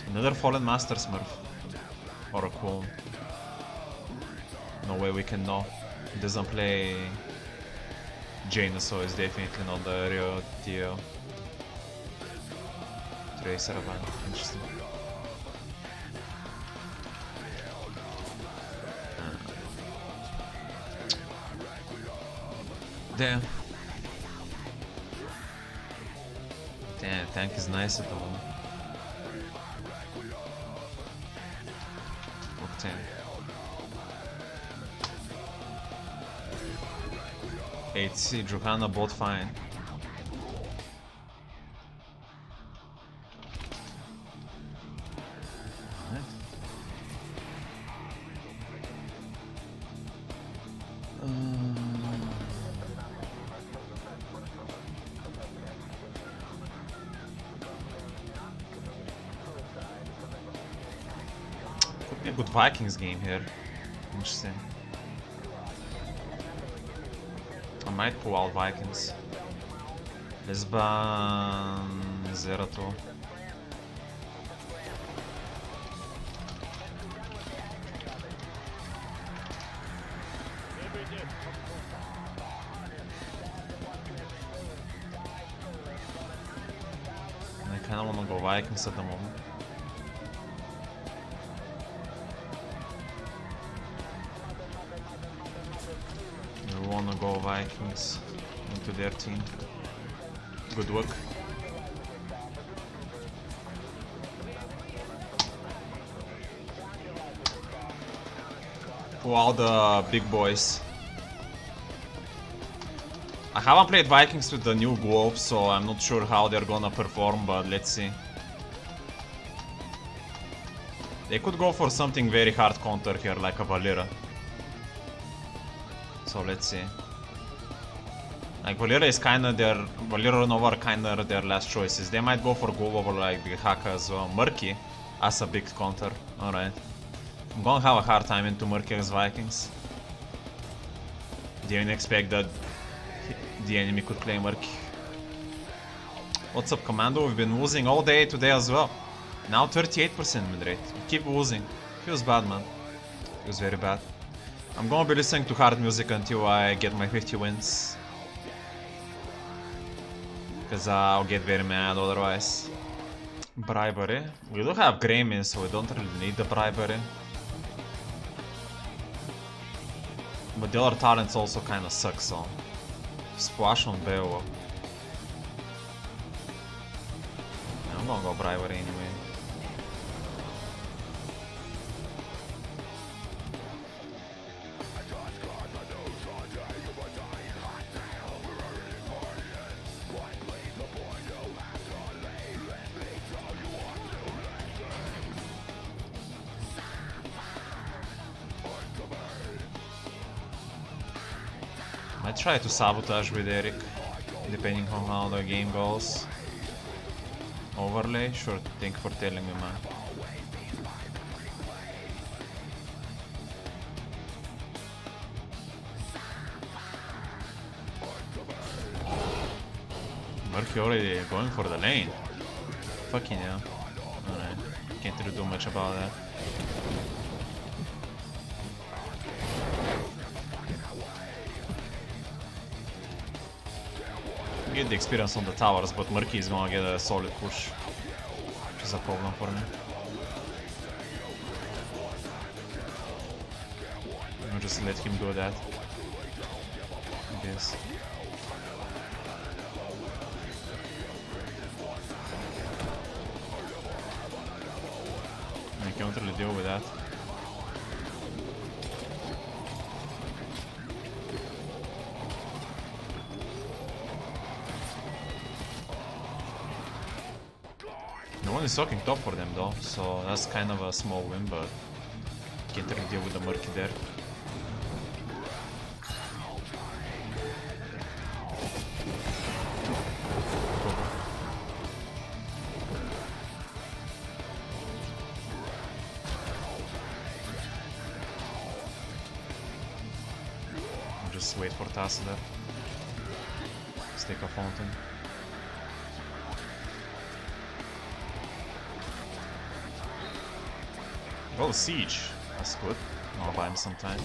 Another Fallen Master Smurf. Or a clone. No way we can know. He doesn't play Jaina, so it's definitely not the real TL. Tracer event. Interesting. Damn. Damn, tank is nice at the moment. Octane. 8C, Johanna bot fine. Could be a good Vikings game here. Interesting. I might pull out Vikings. Let's ban Zeratul. I kinda wanna go Vikings at the moment. We wanna go Vikings into their team. Good luck. Pull out the big boys. I haven't played Vikings with the new globe, so I'm not sure how they're gonna perform, but let's see. They could go for something very hard counter here, like a Valera. So let's see. Like Valera is kinda their... Valera and Nova are kinda their last choices. They might go for Globe or like the Haka as well. Murky as a big counter. Alright. I'm gonna have a hard time into Murky as Vikings. Didn't expect that the enemy could play Murky. What's up, Commando? We've been losing all day today as well. Now 38% mid rate. We keep losing. Feels bad, man. Feels very bad. I'm gonna be listening to hard music until I get my 50 wins. Because I'll get very mad otherwise. Bribery. We do have Greymane, so we don't really need the bribery. But the other talents also kinda suck, so... Splash on Beowulf. Yeah, I'm gonna go bribery anyway. I try to sabotage with Eric, depending on how the game goes. Overlay? Sure, thank you for telling me, man. Murky already going for the lane. Fucking hell. Alright, can't really do much about that. Get the experience on the towers, but Murky is gonna get a solid push, which is a problem for me. I'll just let him do that, I guess. I can't really deal with that. No one is talking top for them though, so that's kind of a small win, but can't really deal with the Murky there. I'll just wait for Tasa there. Let's take a fountain. Oh, siege. That's good. I'll buy him some time.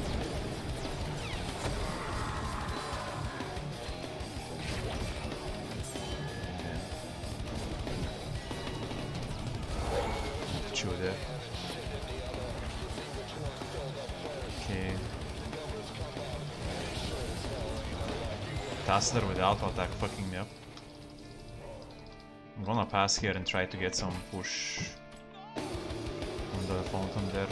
Chew there. Okay. Dazzler with auto attack fucking me up. I'm gonna pass here and try to get some push on the fountain there.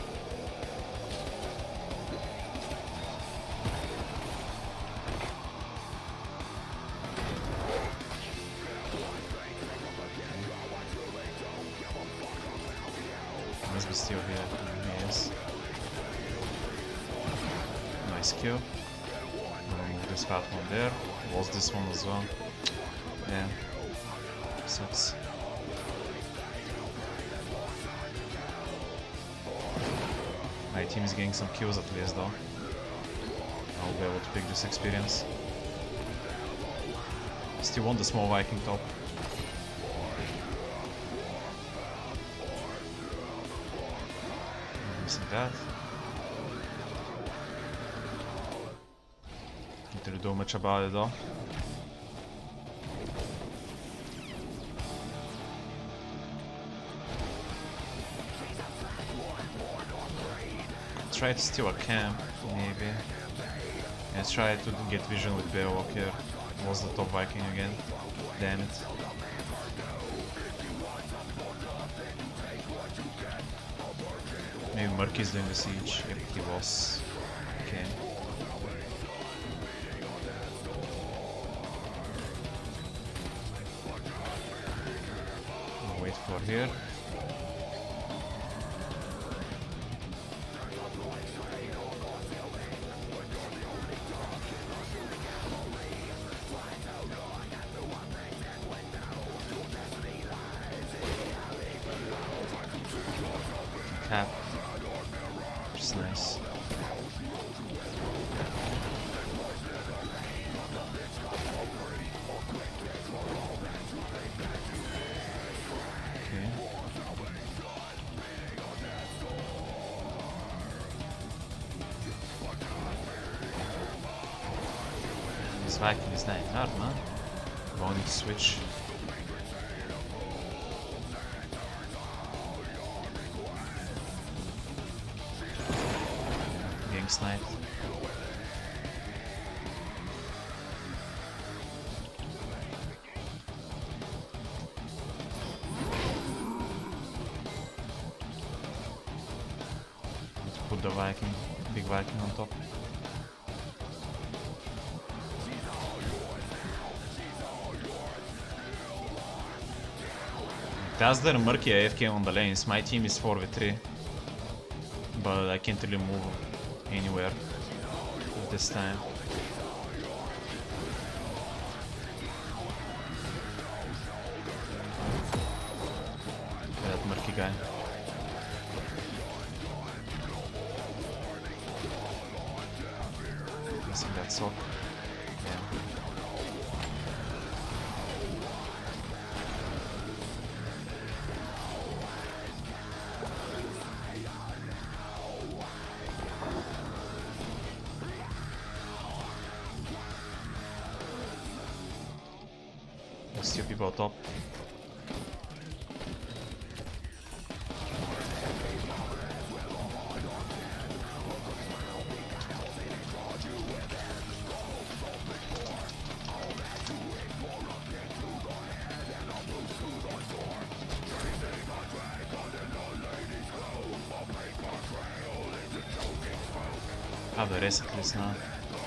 Must be still here. Yes. Nice kill. Move this fat one there. Was this one as well. Yeah. Sucks. My team is getting some kills at least though. I'll be able to pick this experience. Still want the small Viking top. Missing that. Can't really do much about it though. Try to steal a camp, maybe. And try to get vision with Beowulf here. Was the top Viking again. Damn it. Maybe Murky is doing the siege. Yep, he was. Okay. I'll wait for here. Cap, which is nice. Okay. This Viking is dying hard, man. Going to switch. Sniped. Let's put the Viking, big Viking on top. Dazzler and Murky AFK on the lanes. My team is 4v3, but I can't really move anywhere this time. That Murky guy. Missing that sock. Yeah. Still people top. Have the rest at least now.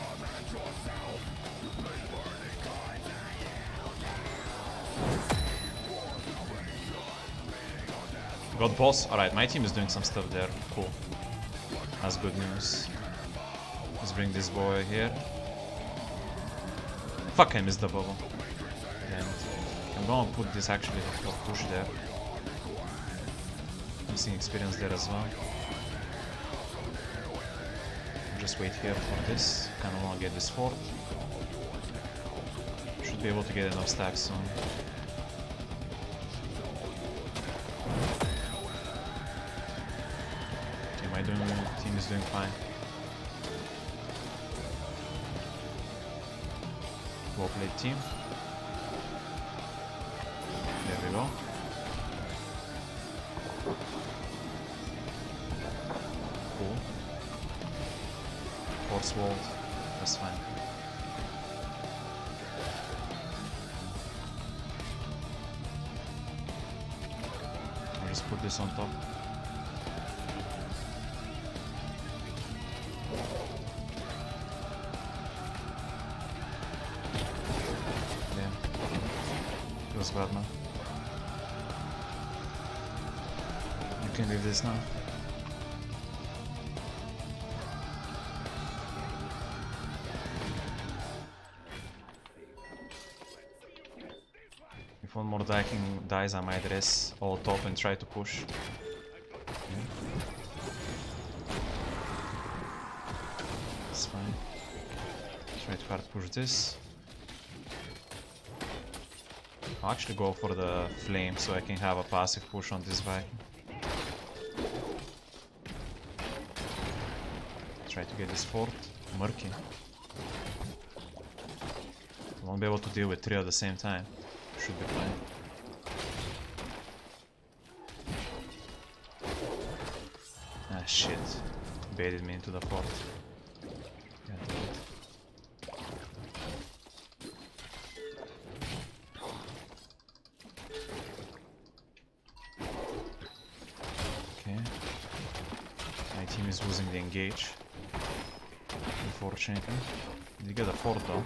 Got boss. Alright, my team is doing some stuff there. Cool. That's good news. Let's bring this boy here. Fuck, I missed the bubble. Damn it. I'm gonna put this actually for push there. Missing experience there as well. Just wait here for this. Kinda wanna get this fort. Should be able to get enough stacks soon. team is doing fine. Well played team. There we go. Cool. Force walled. That's fine. I'll just put this on top. Yeah. Feels bad now. You can leave this now. If one more Viking dies, I might res all top and try to push. Yeah. It's fine. Try to hard push this. I'll actually go for the flame so I can have a passive push on this Viking. Try to get this fort. Murky. I won't be able to deal with 3 at the same time. Should be fine. Ah shit. Baited me into the fort. Yeah, okay. My team is losing the engage. Unfortunately. Did you get a fort though?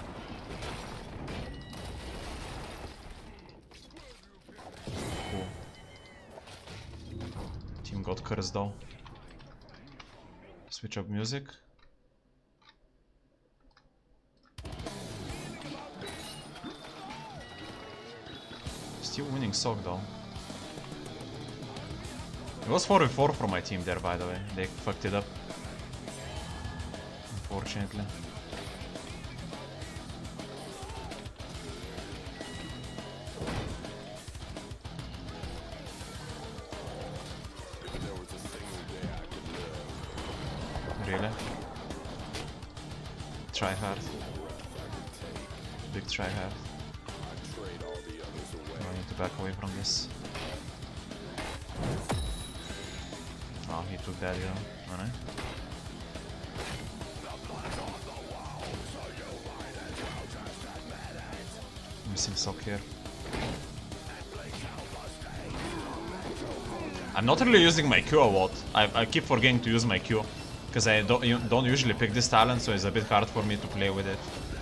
Cool. Team got cursed though. Switch up music. Still winning Sok though. It was 4v4 for my team there, by the way. They fucked it up. Unfortunately. Really? Try hard. Big try hard. I need to back away from this. Oh, he took that, you know. Alright. Missing Sok here. I'm not really using my Q a lot. I keep forgetting to use my Q. Because I don't usually pick this talent, so it's a bit hard for me to play with it.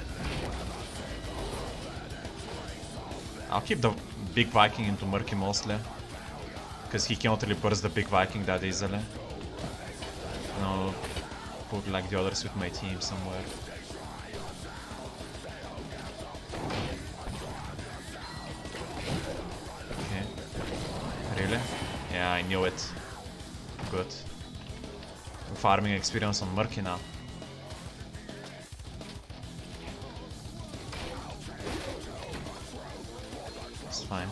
I'll keep the big Viking into Murky mostly. Because he cannot really burst the big Viking that easily. And I'll put like the others with my team somewhere. Okay. Really? Yeah, I knew it. Good. Farming experience on Murky now. It's fine.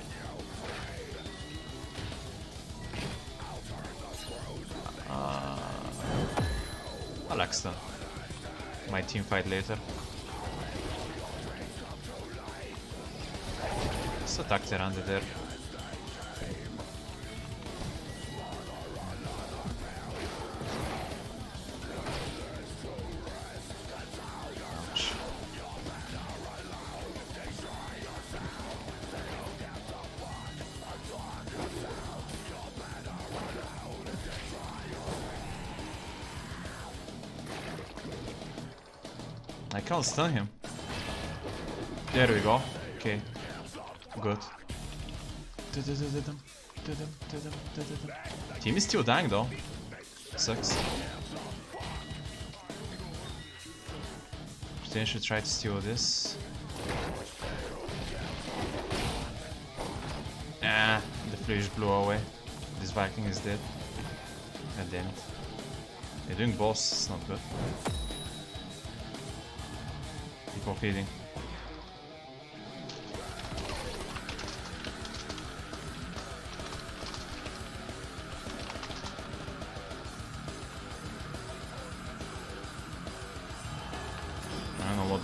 Alexa. My team fight later. Let's attack Tyrande there. I can't stun him. There we go. Okay. Good. Team is still dying though. Sucks. Potentially try to steal this. Ah, the flash blew away. This Viking is dead. God damn it. They're doing boss, it's not good. People feeding.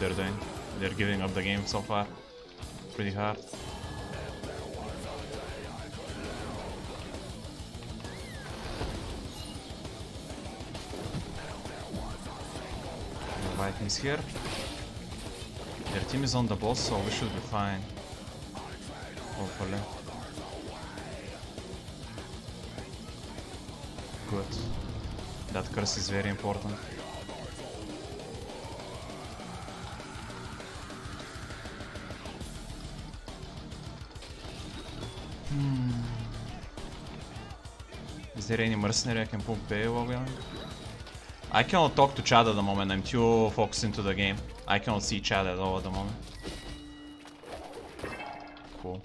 they're doing. They're giving up the game so far. Pretty hard. The Vikings here. Their team is on the boss, so we should be fine. Hopefully. Good. That curse is very important. Is there any mercenary I can put Bayo while? I cannot talk to Chad at the moment, I'm too focused into the game. I cannot see Chad at all at the moment. Cool.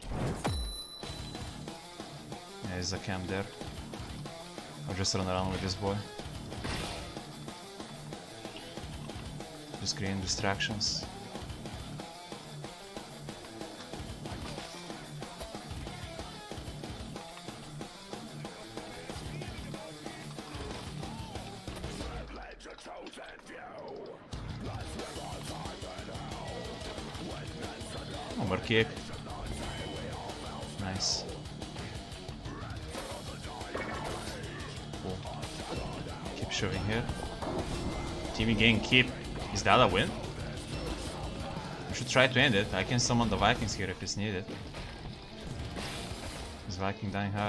Yeah, there's a camp there. I'll just run around with this boy. Just creating distractions. Oh, more kick. Nice. Cool. Keep shoving here. Team again, keep. Is that a win? We should try to end it. I can summon the Vikings here if it's needed. Is Viking dying hard?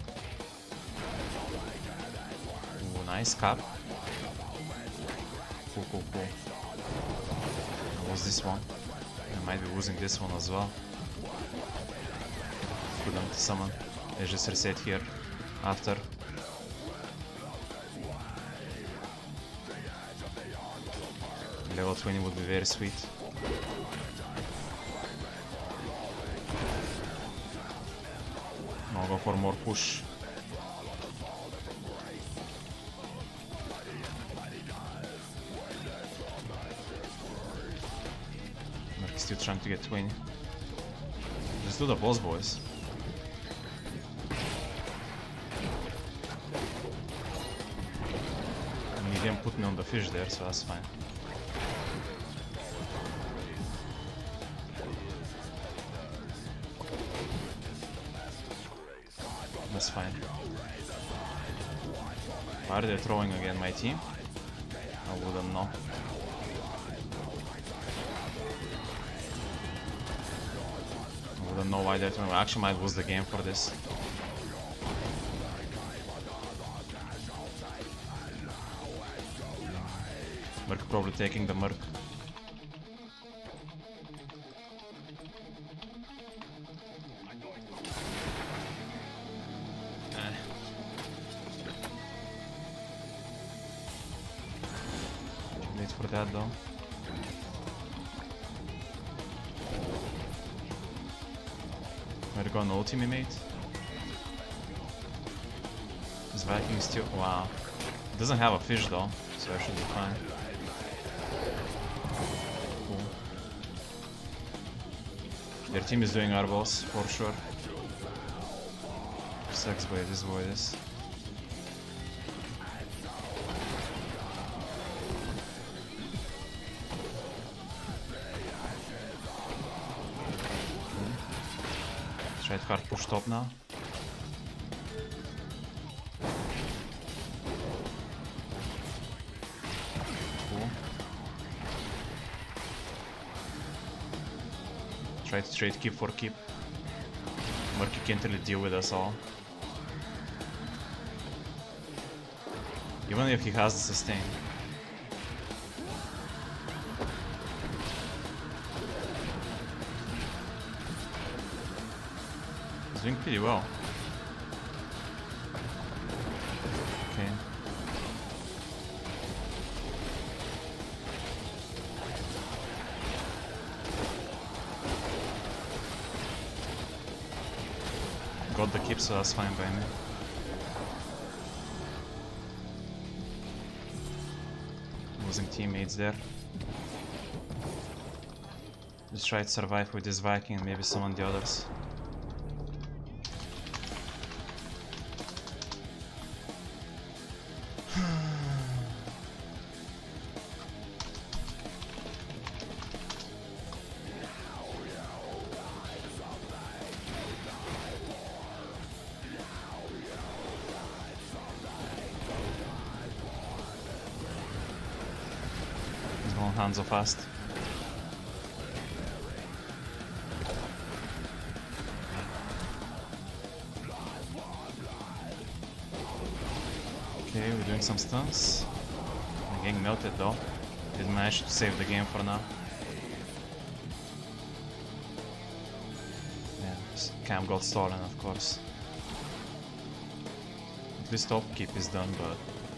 Ooh, nice cap. Cool, cool, cool. I lost this one. I might be losing this one as well. Good them to summon. Let's just reset here after. Level 20 would be very sweet. I'll go for more push. Merc is still trying to get 20. Let's do the boss, boys. I mean, he didn't put me on the fish there, so that's fine. That's fine. Why are they throwing again my team? I wouldn't know. I wouldn't know why they're throwing. I actually might lose the game for this. Merc probably taking the Merc. Wait for that though. Might have gone ultimate. This Viking is still. Wow. It doesn't have a fish though, so I should be fine. Cool. Their team is doing our boss for sure. Sucks by this boy this. Try to hard push top now. Cool. Try to trade keep for keep. Murky can't really deal with us all. Even if he has the sustain. He's doing pretty well. Okay. Got the keep, so that's fine by me. Losing teammates there. Just try to survive with this Viking and maybe summon the others. on Hanzo fast. Okay, we're doing some stuns. We're getting melted though. Didn't manage to save the game for now. Yeah, Cam got stolen, of course. At least upkeep is done, but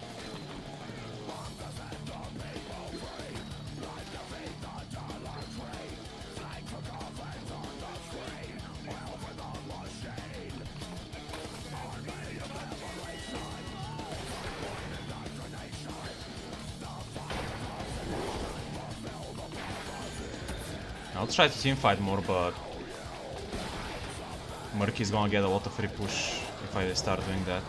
I'll try to teamfight more, but Murky's gonna get a lot of free push if I start doing that.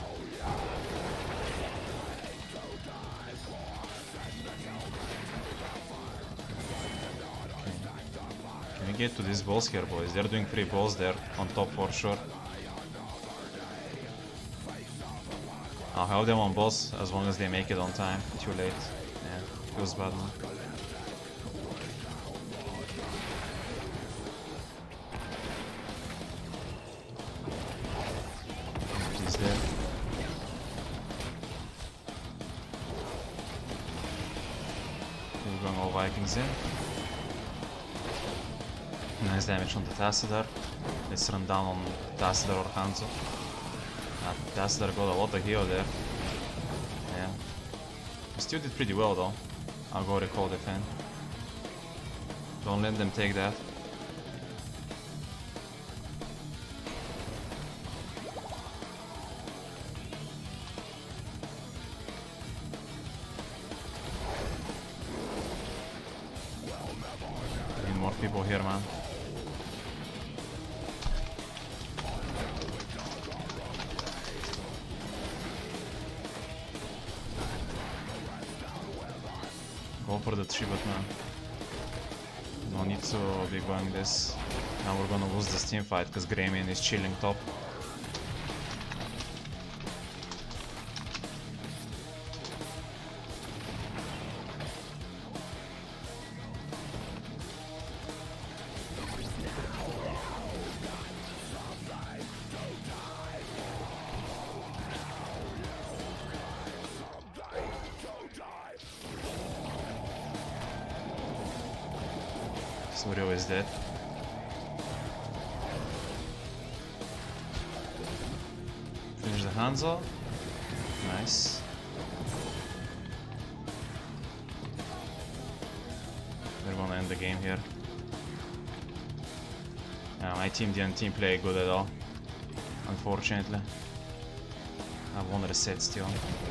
Okay. Can we get to these balls here, boys? They're doing free balls there on top for sure. I'll help them on boss as long as they make it on time. Too late. Yeah, feels bad, man. There. We're going all Vikings in. Nice damage on the Tassadar. Let's run down on Tassadar or Hanzo. Tassadar got a lot of heal there. Yeah. We still did pretty well though. I'll go recall defend. Don't let them take that. More people here, man. Go for the tribute, man. No need to be going this. Now we're gonna lose this team fight because Greymane is chilling top. Suryo is dead. Finish the Hanzo. Nice. We're gonna end the game here. My team didn't team play good at all, unfortunately. I have one reset still.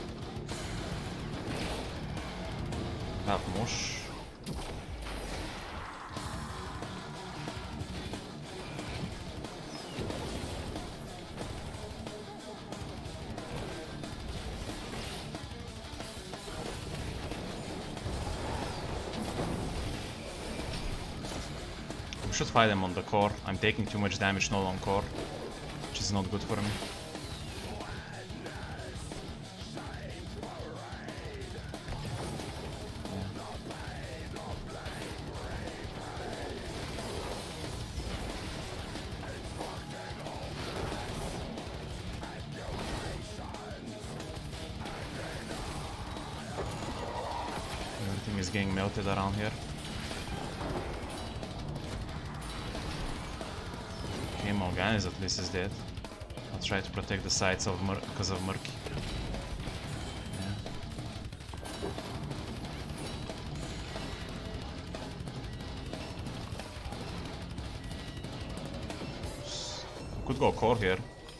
Have Mosh. Should fight them on the core. I'm taking too much damage not on core, which is not good for me. Everything is getting melted around here. Okay, Morganis at least is dead. I'll try to protect the sides of because of Murky. Yeah. Could go core here.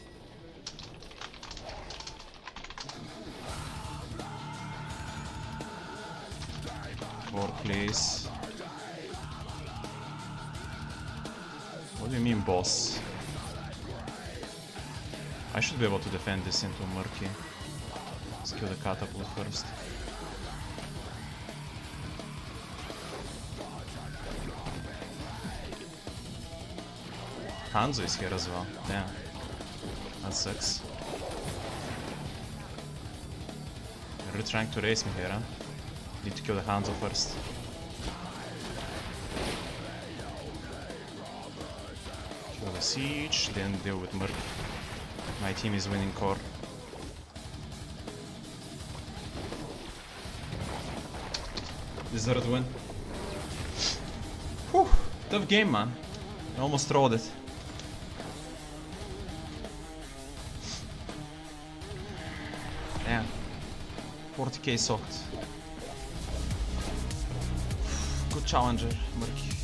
Core, please. What do you mean, boss? I should be able to defend this into Murky. Let's kill the catapult first. Hanzo is here as well. Damn. That sucks. They're trying to race me here, huh? Need to kill the Hanzo first. Kill the siege, then deal with Merc. My team is winning core. Deserved win. Whew, tough game, man. I almost rolled it. Damn. 40k socked. Good challenger, Murky.